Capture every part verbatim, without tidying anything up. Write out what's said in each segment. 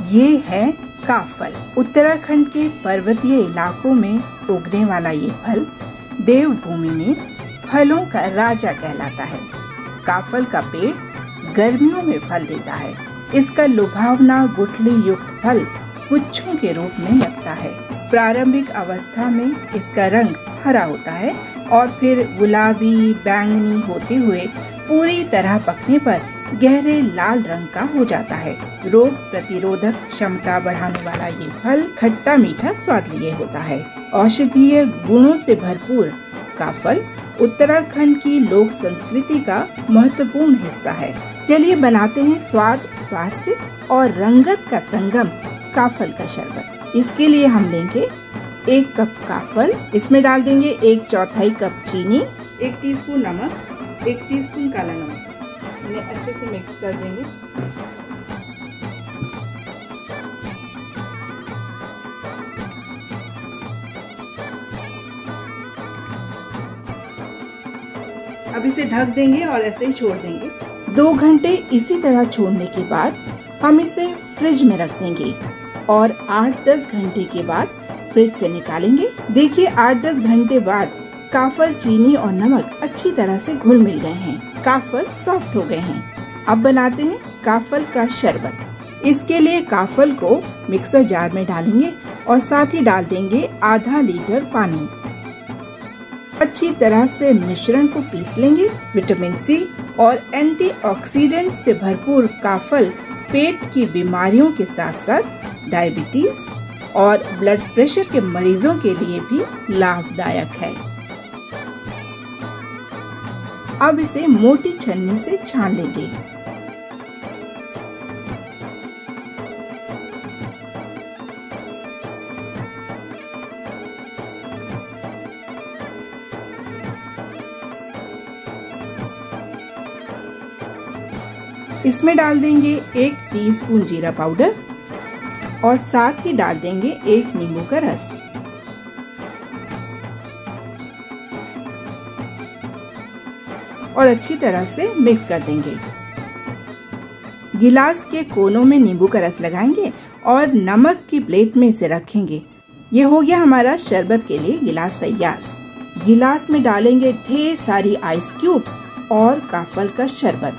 ये है काफल। उत्तराखंड के पर्वतीय इलाकों में उगने वाला ये फल देवभूमि में फलों का राजा कहलाता है। काफल का पेड़ गर्मियों में फल देता है। इसका लुभावना गुठली युक्त फल गुच्छों के रूप में लगता है। प्रारंभिक अवस्था में इसका रंग हरा होता है और फिर गुलाबी बैंगनी होते हुए पूरी तरह पकने पर गहरे लाल रंग का हो जाता है। रोग प्रतिरोधक क्षमता बढ़ाने वाला ये फल खट्टा मीठा स्वाद लिए होता है। औषधीय गुणों से भरपूर काफल उत्तराखंड की लोक संस्कृति का महत्वपूर्ण हिस्सा है। चलिए बनाते हैं स्वाद, स्वास्थ्य और रंगत का संगम काफल का शरबत। इसके लिए हम लेंगे एक कप काफल, इसमें डाल देंगे एक चौथाई कप चीनी, एक टीस्पून नमक, एक टीस्पून काला नमक। इन्हें अच्छे से मिक्स कर देंगे। अब इसे ढक देंगे और ऐसे ही छोड़ देंगे। दो घंटे इसी तरह छोड़ने के बाद हम इसे फ्रिज में रख देंगे और आठ दस घंटे के बाद फ्रिज से निकालेंगे। देखिए आठ दस घंटे बाद काफल, चीनी और नमक अच्छी तरह से घुल मिल गए हैं। काफल सॉफ्ट हो गए हैं। अब बनाते हैं काफल का शरबत। इसके लिए काफल को मिक्सर जार में डालेंगे और साथ ही डाल देंगे आधा लीटर पानी। अच्छी तरह से मिश्रण को पीस लेंगे। विटामिन सी और एंटीऑक्सीडेंट से भरपूर काफल पेट की बीमारियों के साथ साथ डायबिटीज और ब्लड प्रेशर के मरीजों के लिए भी लाभदायक है। अब इसे मोटी छन्नी से छान लेंगे। इसमें डाल देंगे एक टीस्पून जीरा पाउडर और साथ ही डाल देंगे एक नींबू का रस। और अच्छी तरह से मिक्स कर देंगे। गिलास के कोनों में नींबू का रस लगाएंगे और नमक की प्लेट में इसे रखेंगे। ये हो गया हमारा शरबत के लिए गिलास तैयार। गिलास में डालेंगे ढेर सारी आइस क्यूब्स और काफल का शरबत।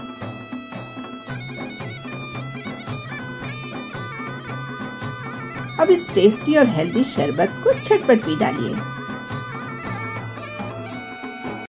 अब इस टेस्टी और हेल्दी शरबत को झटपट पी डालिए।